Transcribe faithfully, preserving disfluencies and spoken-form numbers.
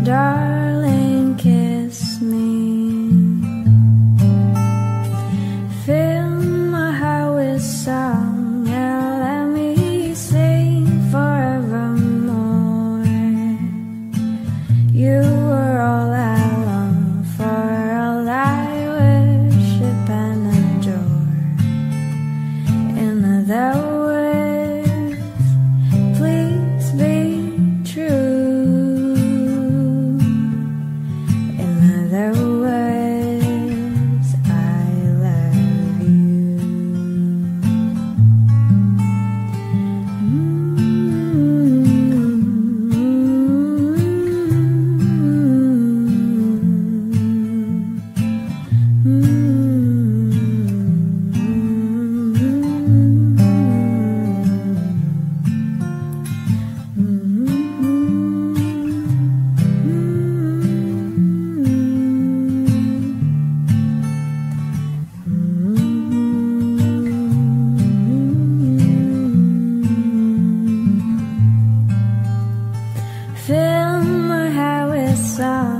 darling, kiss me. Fill my heart with song and let me sing forevermore. You were all I long for, all I worship and adore. In other words, please be true. In other words, I love you. Fill my heart with song